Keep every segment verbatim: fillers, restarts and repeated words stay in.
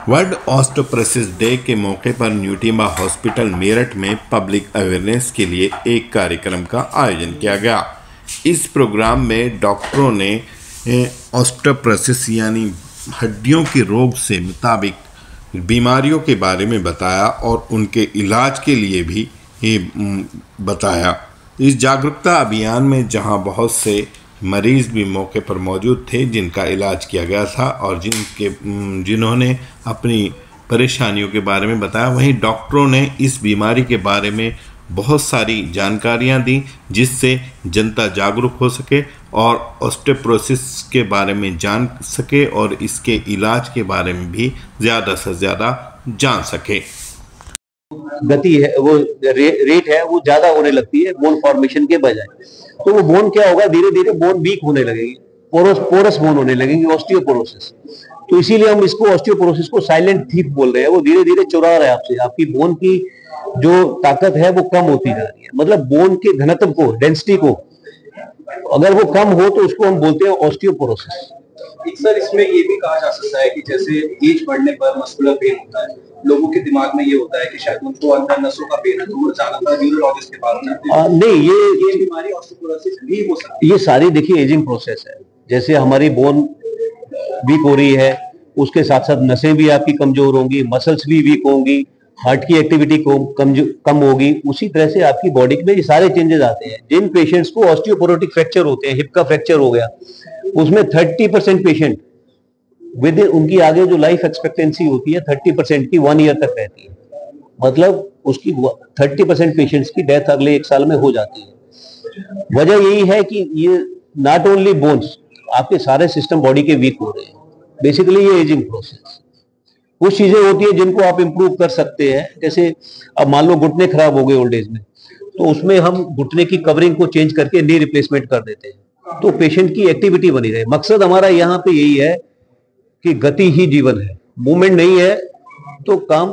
World osteoporosis day के मौके पर न्यूटीमा हॉस्पिटल मेरठ में पब्लिक अवेयरनेस के लिए एक कार्यक्रम का आयोजन किया गया। इस प्रोग्राम में डॉक्टरों ने ऑस्टियोपोरोसिस यानी हड्डियों के रोग से मुताबिक बीमारियों के बारे में बताया और उनके इलाज के लिए भी बताया। इस जागरूकता अभियान में जहां बहुत से मरीज़ भी मौके पर मौजूद थे जिनका इलाज किया गया था और जिनके जिन्होंने अपनी परेशानियों के बारे में बताया, वहीं डॉक्टरों ने इस बीमारी के बारे में बहुत सारी जानकारियां दी जिससे जनता जागरूक हो सके और ऑस्टियोपोरोसिस के बारे में जान सके और इसके इलाज के बारे में भी ज़्यादा से ज़्यादा जान सके। गति है वो रे, रेट है वो ज्यादा होने लगती है बोन फॉर्मेशन के बजाय, तो वो बोन क्या होगा, धीरे धीरे बोन वीक होने लगेगी, पोरस पोरस बोन होने लगेंगी, ऑस्टियोपोरोसिस। तो इसीलिए हम इसको ऑस्टियोपोरोसिस को साइलेंट थीफ बोल रहे हैं। वो धीरे धीरे चुरा रहा है आपसे, आपकी बोन की जो ताकत है वो कम होती जा रही है। मतलब बोन के घनत्व को, डेंसिटी को अगर वो कम हो तो उसको हम बोलते हैं ऑस्टियोपोरोसिस। सर, इसमें ये भी कहा जा सकता है कि जैसे एज बढ़ने पर मस्कुलर पेन होता है, लोगों के दिमाग में ये होता है कि शायद उनको अंदर नसों का पेन है तो वो ज्यादातर न्यूरोलॉजिस्ट के पास जाते हैं। नहीं, ये ये बीमारी ऑस्टियोपोरोसिस भी हो सकती है। ये सारी देखिए एजिंग प्रोसेस है। जैसे हमारी बोन वीक हो रही है, उसके साथ साथ नसें भी आपकी कमजोर होंगी, मसल्स भी वीक होंगी, हार्ट की एक्टिविटी को कम कम होगी। उसी तरह से आपकी बॉडी में ये सारे चेंजेस आते हैं। जिन पेशेंट्स को ऑस्टियोपोरोटिक फ्रैक्चर होते हैं, हिप का फ्रैक्चर हो गया, उसमें थर्टी परसेंट पेशेंट विद उनकी आगे जो लाइफ एक्सपेक्टेंसी होती है थर्टी परसेंट की वन ईयर तक रहती है। मतलब उसकी थर्टी परसेंट पेशेंट्स की डेथ अगले एक साल में हो जाती है। वजह यही है कि ये नॉट ओनली बोन्स, आपके सारे सिस्टम बॉडी के वीक हो रहे हैं। बेसिकली ये एजिंग प्रोसेस, कुछ चीजें होती है जिनको आप इंप्रूव कर सकते हैं। जैसे अब मान लो घुटने खराब हो गए ओल्ड एज में, तो उसमें हम घुटने की कवरिंग को चेंज करके नी रिप्लेसमेंट कर देते हैं तो पेशेंट की एक्टिविटी बनी रहे। मकसद हमारा यहाँ पे यही है कि गति ही जीवन है। मूवमेंट नहीं है तो काम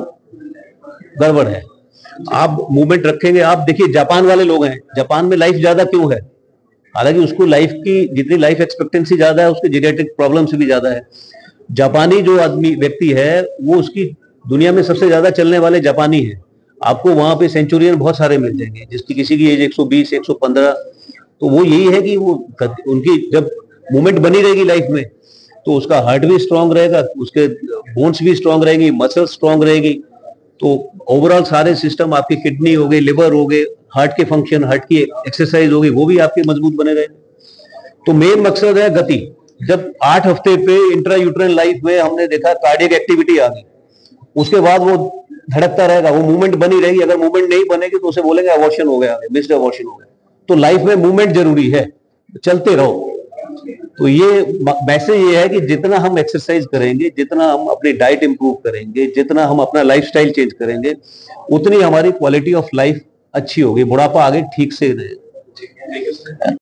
गड़बड़ है। आप मूवमेंट रखेंगे। आप देखिए जापान वाले लोग हैं, जापान में लाइफ ज्यादा क्यों है? हालांकि उसको लाइफ की जितनी लाइफ एक्सपेक्टेंसी ज्यादा है, उसके जेनेटिक प्रॉब्लम्स भी ज्यादा है। जापानी जो आदमी व्यक्ति है वो उसकी दुनिया में सबसे ज्यादा चलने वाले जापानी है। आपको वहां पे सेंचुरियन बहुत सारे मिल जाएंगे जिसकी किसी की एज एक सौ बीस एक सौ पंद्रह। तो वो यही है कि वो उनकी जब मूवमेंट बनी रहेगी लाइफ में तो उसका हार्ट भी स्ट्रांग रहेगा, उसके बोन्स भी स्ट्रांग रहेगी, मसल्स स्ट्रांग रहेगी। तो ओवरऑल सारे सिस्टम, आपकी किडनी हो गई, लिवर हो गए, हार्ट के फंक्शन, हार्ट की एक्सरसाइज होगी, वो भी आपके मजबूत बने रहेंगे। तो मेन मकसद है गति। जब आठ हफ्ते पे इंट्रा यूट्राइन लाइफ में हमने देखा कार्डियक एक्टिविटी आ गई, उसके बाद वो धड़कता रहेगा, वो मूवमेंट बनी रहेगी। अगर मूवमेंट नहीं बनेगी तो उसे बोलेंगे अबॉर्शन हो गया, मिस्ड अबॉर्शन हो गया। तो लाइफ में मूवमेंट जरूरी है, चलते रहो। तो ये मैसेज ये है कि जितना हम एक्सरसाइज करेंगे, जितना हम अपनी डाइट इंप्रूव करेंगे, जितना हम अपना लाइफस्टाइल चेंज करेंगे, उतनी हमारी क्वालिटी ऑफ लाइफ अच्छी होगी, बुढ़ापा आगे ठीक से रहेगा।